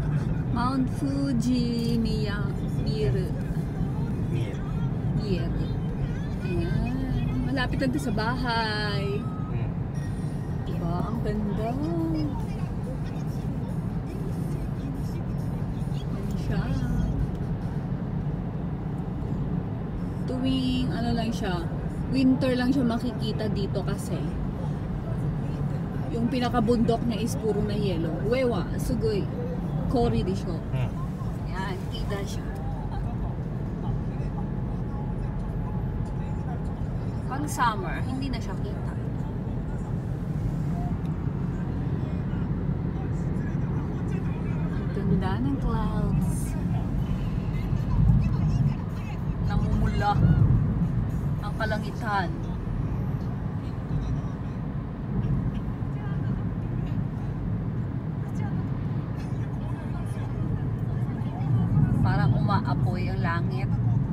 Mount Fuji Miyagi. Ayan. Malapit lang sa bahay. Diba? Ang ganda. Yan siya. Tuwing ano lang siya, winter lang siya makikita dito kasi yung pinakabundok niya is puro na yellow. Wewa, sugoy. Kori disho. Yan, kita siya. Pag summer, hindi na siya kita. Ang ganda ng clouds. Namumula ang kalangitan. Parang umaapoy ang langit.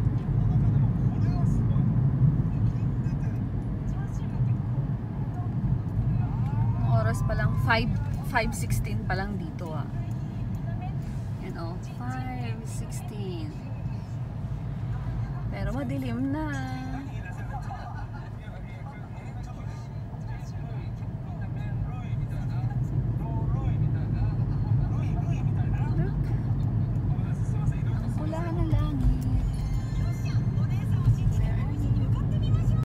Ang oras pa lang 5:16 pa lang dito ah. Yan oh, 5:16. Pero madilim na.